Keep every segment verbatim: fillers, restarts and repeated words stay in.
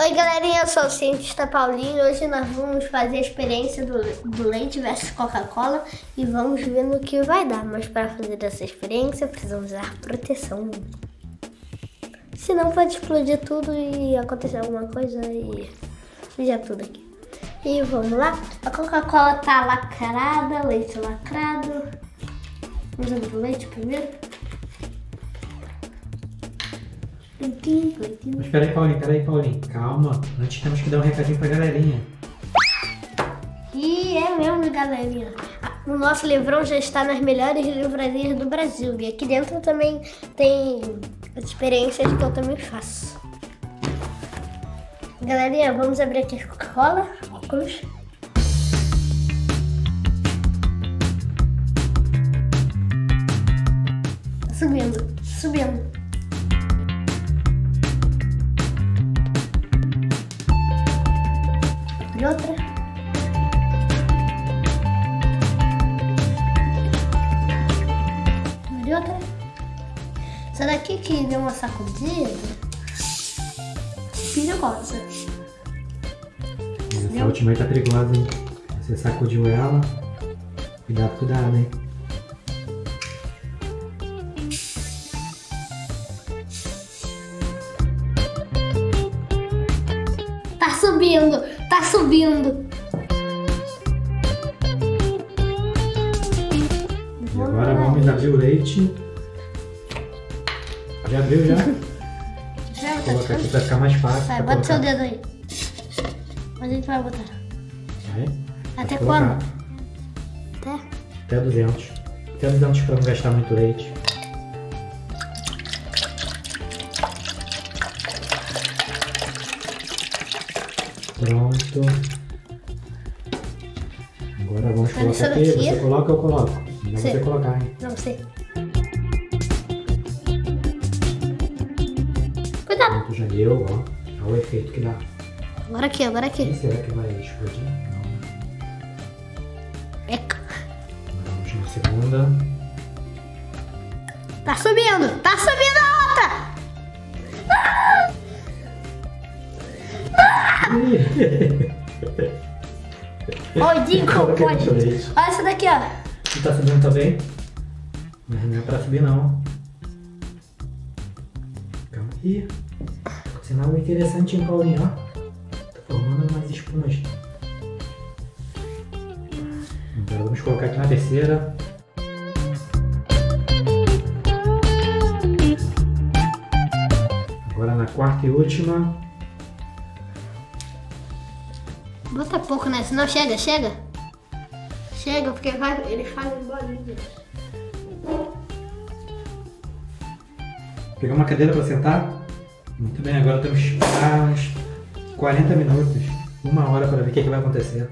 Oi galerinha, eu sou o cientista Paulinho. Hoje nós vamos fazer a experiência do, do leite versus Coca-Cola e vamos ver no que vai dar. Mas para fazer essa experiência precisamos usar proteção. Senão pode explodir tudo e acontecer alguma coisa e sujar tudo aqui. E vamos lá. A Coca-Cola tá lacrada, leite lacrado. Vamos abrir o leite primeiro. Leitinho, leitinho. Mas peraí, Paulinho, peraí, Paulinho. Calma. Antes temos que dar um recadinho pra galerinha. E é mesmo, galerinha. O nosso livrão já está nas melhores livrarias do Brasil. E aqui dentro também tem as experiências que eu também faço. Galerinha, vamos abrir aqui a Coca-Cola. Óculos. Subindo, subindo. Abre outra. Abre outra. Essa daqui que deu uma sacudida. Perigosa. Essa deu? Última aí tá perigosa, hein? Você sacudiu ela. Cuidado, cuidado, hein? Tá subindo, tá subindo. E agora vamos abrir o leite. Já abriu já? Já, vou colocar aqui pra ficar mais fácil. Vai, bota colocar. Seu dedo aí. Onde a gente vai botar? Vai. Até quando? Até? Até duzentos. Até duzentos para não gastar muito leite. Pronto. Agora vamos tá colocar aqui. aqui. Você coloca ou eu coloco? Não você colocar, hein? Não sei. Cuidado. Pronto, já deu, ó. Olha o efeito que dá. Agora aqui, agora aqui. E será que vai explodir? Não. Eca. Vamos na segunda. Tá subindo! Tá subindo a outra! Oi, Dinko, pode. Olha essa daqui, ó. Não tá subindo também? Mas não é pra subir, não. Calma aí. Sinal algo interessante, hein, Paulinho, ó. Tá formando umas espumas. Agora vamos colocar aqui na terceira. Agora na quarta e última. Bota pouco, né? Senão chega, chega. Chega, porque vai, ele faz bolinhas. Pegar uma cadeira para sentar? Muito bem, agora temos que esperar uns quarenta minutos, uma hora para ver o que, que vai acontecer.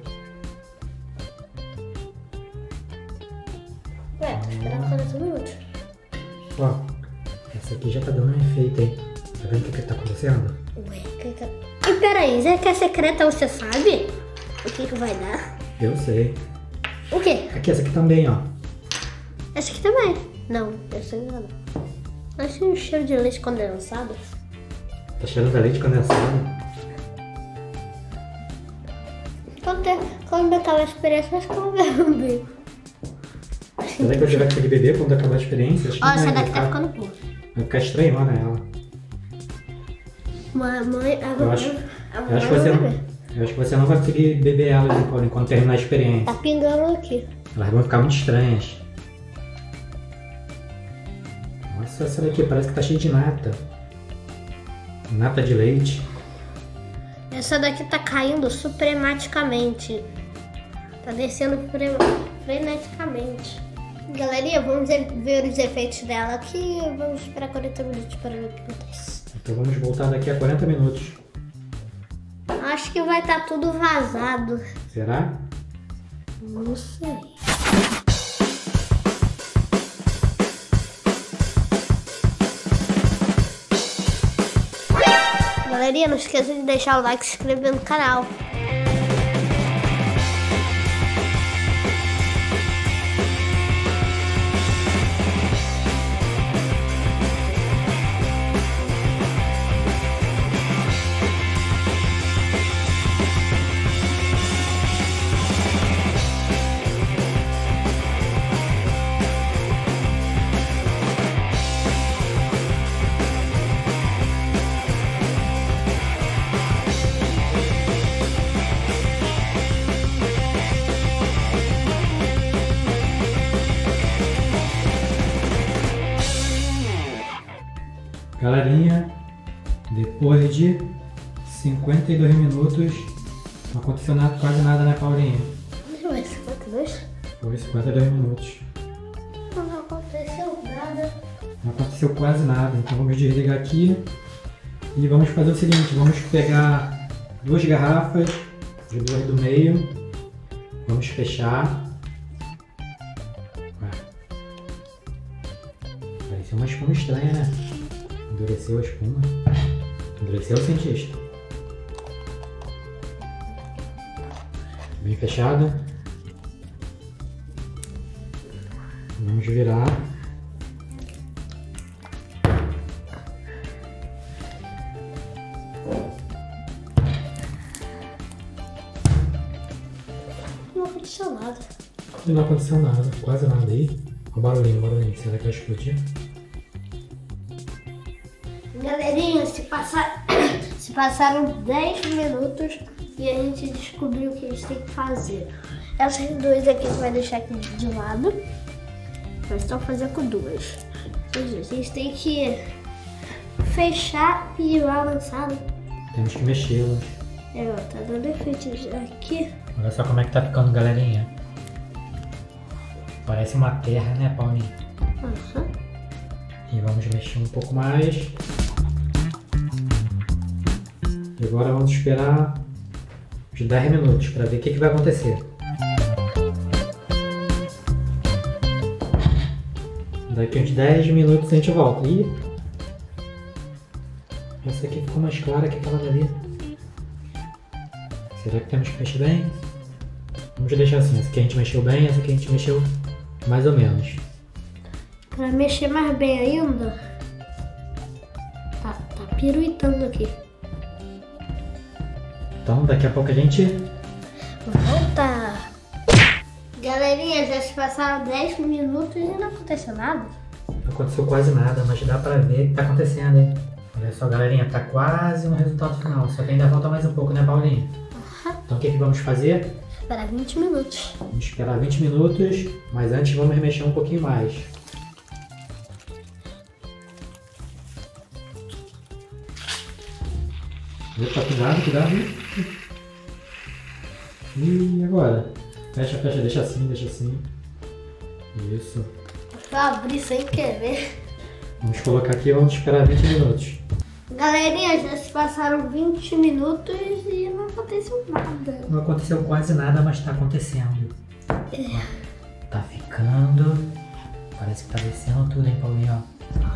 Ué, esperar quarenta minutos. Ó, essa aqui já tá dando um efeito, hein? Tá vendo o que, que tá acontecendo? Ué, que que... E peraí, já que é secreta, você sabe o que, que vai dar? Eu sei. O quê? Aqui, essa aqui também, ó. Essa aqui também. Não, essa aqui não. Acho um cheiro de leite condensado. Tá cheirando a leite condensado? Quando, ter, quando acabar a experiência, acho que eu vou beber. Será que você vai conseguir beber quando acabar a experiência? Acho que Ó, essa vai daqui ficar... tá ficando boa. Vai ficar estranho, olha ela. Mamãe, a eu acho, eu, acho que você não, eu acho que você não vai conseguir beber elas enquanto terminar a experiência. Tá pingando aqui. Elas vão ficar muito estranhas. Nossa, essa daqui parece que tá cheia de nata. Nata de leite. Essa daqui tá caindo suprematicamente. Tá descendo freneticamente. Galerinha, vamos ver os efeitos dela aqui. Vamos esperar quarenta minutos para ver o que acontece. Então vamos voltar daqui a quarenta minutos. Acho que vai estar tá tudo vazado. Será? Não sei. Galerinha, não esqueça de deixar o like e se inscrever no canal. Galerinha, depois de cinquenta e dois minutos, não aconteceu nada, quase nada, né, Paulinha? Foi cinquenta e dois? Foi cinquenta e dois minutos. Não aconteceu nada. Não aconteceu quase nada, então vamos desligar aqui e vamos fazer o seguinte, vamos pegar duas garrafas de duas do meio, vamos fechar. Pareceu uma espuma estranha, né? Endureceu a espuma. Endureceu, cientista. Bem fechado. Vamos virar. Não aconteceu nada. E não aconteceu nada, quase nada aí. Olha o barulhinho, o barulhinho. Será que vai explodir? Galerinha, se, passar... se passaram dez minutos e a gente descobriu o que a gente tem que fazer. Essas duas aqui a gente vai deixar aqui de lado. Vai só fazer com duas. A gente tem que fechar e balançar. Temos que mexê-las. É, ó, tá dando efeito aqui. Olha só como é que tá ficando, galerinha. Parece uma terra, né, Paulinho? Uhum. E vamos mexer um pouco mais. E agora vamos esperar uns dez minutos para ver o que, que vai acontecer. Daqui uns dez minutos a gente volta. E essa aqui ficou mais clara que aquela dali. Será que temos que mexer bem? Vamos deixar assim, essa aqui a gente mexeu bem, essa aqui a gente mexeu mais ou menos. Pra mexer mais bem ainda, tá, tá piruitando aqui. Então daqui a pouco a gente volta. Galerinha, já se passaram dez minutos e não aconteceu nada. Não aconteceu quase nada, mas dá pra ver o que tá acontecendo, hein? Olha só, galerinha, tá quase no resultado final. Só que ainda falta mais um pouco, né, Paulinho? Uhum. Então o que, que vamos fazer? Esperar vinte minutos. Vamos esperar vinte minutos, mas antes vamos mexer um pouquinho mais. Opa, cuidado, cuidado. E agora? Fecha, fecha, deixa assim, deixa assim. Isso. Vou abrir sem querer. Vamos colocar aqui e vamos esperar vinte minutos. Galerinha, já se passaram vinte minutos e não aconteceu nada. Não aconteceu quase nada, mas tá acontecendo. É. Tá ficando. Parece que tá descendo tudo, hein, Paulinho?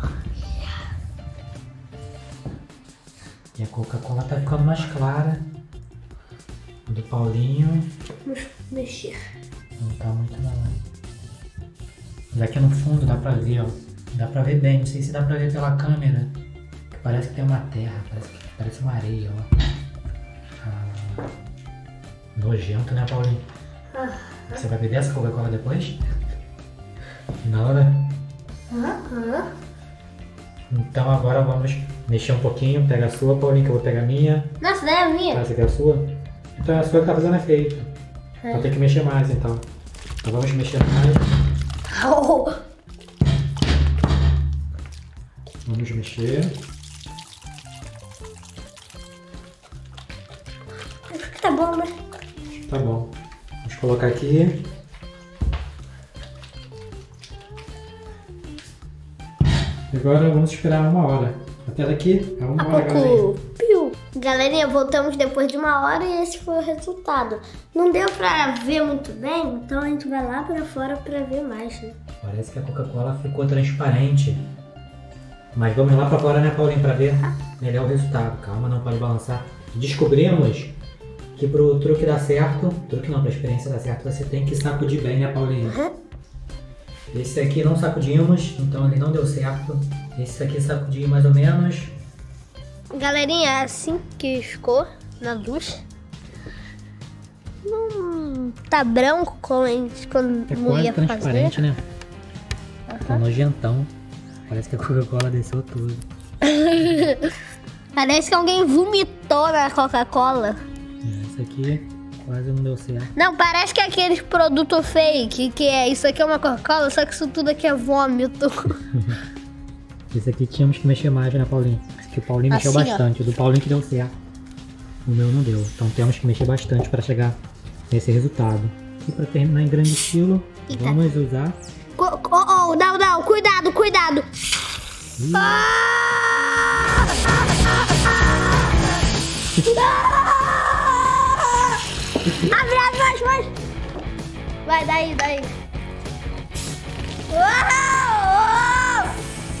E a Coca-Cola tá ficando mais clara. Do Paulinho. Vamos mexer. Não tá muito não. Mas aqui no fundo dá pra ver, ó. Dá pra ver bem, não sei se dá pra ver pela câmera. Que parece que tem uma terra, parece, que, parece uma areia, ó. Ah, nojento, né, Paulinho? Ah. Você vai beber essa Coca-Cola depois? Na hora? Aham. Então agora vamos mexer um pouquinho. Pega a sua, Paulinho, que eu vou pegar a minha. Nossa, daí é a minha. Essa aqui é a sua? Então é a sua que tá fazendo efeito. É. Então tem que mexer mais, então. Então vamos mexer mais. Oh. Vamos mexer. Acho que tá bom, né? Tá bom. Vamos colocar aqui. Agora vamos esperar uma hora. Até daqui a uma A hora, galerinha. Piu. Galerinha, voltamos depois de uma hora e esse foi o resultado. Não deu pra ver muito bem, então a gente vai lá pra fora pra ver mais, né? Parece que a Coca-Cola ficou transparente. Mas vamos lá pra fora, né, Paulinho, pra ver melhor o resultado. Calma, não pode balançar. Descobrimos que pro truque dar certo, truque não, pra experiência dar certo, você tem que sacudir bem, né, Paulinho? Uhum. Esse aqui não sacudimos, então ele não deu certo. Esse aqui sacudi mais ou menos. Galerinha, é assim que ficou na luz. Não tá branco como a gente quando É não quase ia transparente, fazer. né? Tá nojentão. Parece que a Coca-Cola desceu tudo. Parece que alguém vomitou na Coca-Cola. Esse aqui quase não deu certo. Não, parece que é aqueles produtos fake, que é isso aqui é uma Coca-Cola, só que isso tudo aqui é vômito. Esse aqui tínhamos que mexer mais, né, Paulinho? Esse aqui o Paulinho mexeu Assim, ó. bastante. O do Paulinho que deu certo. O meu não deu. Então temos que mexer bastante para chegar nesse resultado. E para terminar em grande estilo, Eita. vamos usar... Oh, oh, não, não, cuidado, cuidado. Ih, Ah! Abre, abre, mais, mais. Vai, daí, daí. Uau!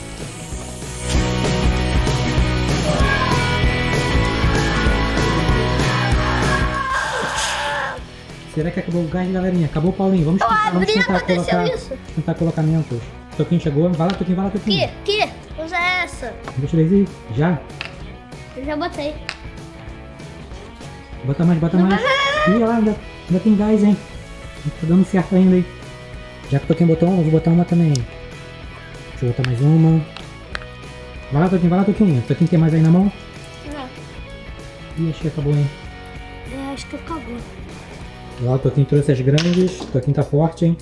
Será que acabou o gás, galerinha? Acabou, Paulinho. Vamos Eu tentar, vamos abri, tentar aconteceu colocar, isso. tentar colocamentos. Toquinho chegou. Vai lá, Toquinho, vai lá, Toquinho. Que, que? Usa essa. Deixa eu ver. Já. Eu já botei. Bota mais, bota Não mais. vai, vai, Ih, olha lá, ainda, ainda tem gás, hein? Tá dando certo ainda, hein? Já que o Toquinho botou uma, eu vou botar uma também. Deixa eu botar mais uma. Vai lá, Toquinho, vai lá, Toquinho. Toquinho tem mais aí na mão? Não, Ih, acho que acabou, hein? eu acho que acabou. Lá o Toquinho trouxe as grandes. O Toquinho tá forte, hein?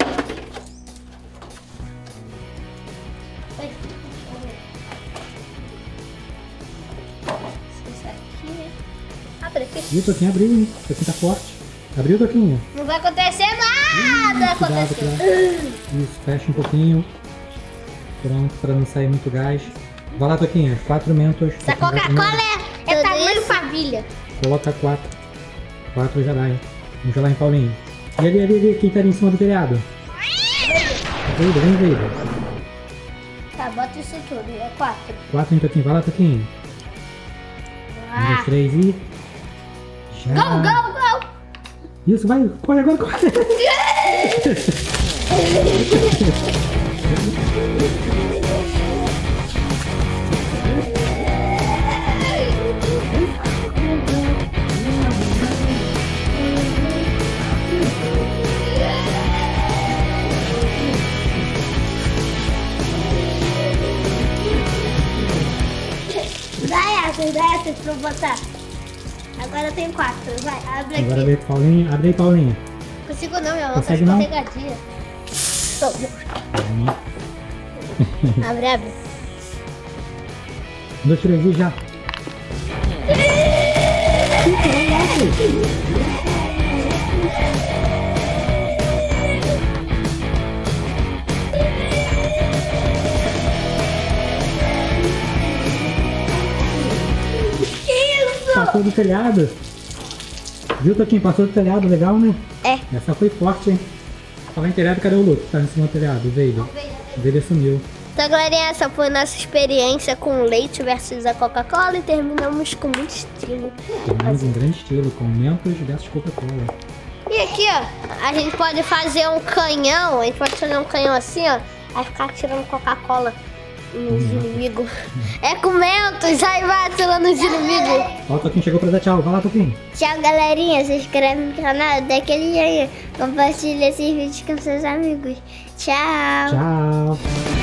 Oi, deixa eu ver. Isso aqui. Abre aqui. Ih, o Toquinho abriu, hein? O Toquinho tá forte. Abriu, Toquinho? Não vai acontecer nada. Cuidado, Aconteceu. cuidado. Isso, fecha um pouquinho. Pronto, para não sair muito gás. Vai lá, Toquinho, quatro mentos. Essa Coca-Cola é, é tamanho família. Coloca quatro. Quatro já dá, hein? Vamos lá, hein, Paulinho. E ali, ali, ali, quem tá ali em cima do telhado? Veida, vem, Veida. Tá, bota isso tudo. É quatro. Quatro, hein, Toquinho. Vai lá, Toquinho. Um, dois, Ah. três e... Já. Go, go, go. Isso, vai. Corre agora, corre. Dá essas, dá essas pra eu botar. Agora tem quatro. Vai, abre Agora aqui. vem, Paulinho. Abre aí, Paulinho. Consigo não, minha mão tá Consegue não? escorregadia. Tô, Calma. abre, abre. Um, dois, três e já. Passou do telhado. Viu, Toquinho? Passou do telhado, legal, né? É. Essa foi forte, hein? Falar em telhado, cadê o Luke? Tá em cima do telhado, o Veida. O Veida sumiu. Então, galerinha, essa foi nossa experiência com leite versus a Coca-Cola e terminamos com muito estilo. Terminamos em grande estilo, com Mentos versus Coca-Cola. E aqui, ó, a gente pode fazer um canhão, a gente pode fazer um canhão assim, ó, aí ficar atirando Coca-Cola nos inimigos. É com Mentos, aí vai atirando nos inimigos. Ó, o Toquinho chegou pra dar tchau. Vai lá, Toquinho. Tchau, galerinha, se inscreve no canal, dá aquele joinha, compartilha esses vídeos com seus amigos. Tchau. Tchau.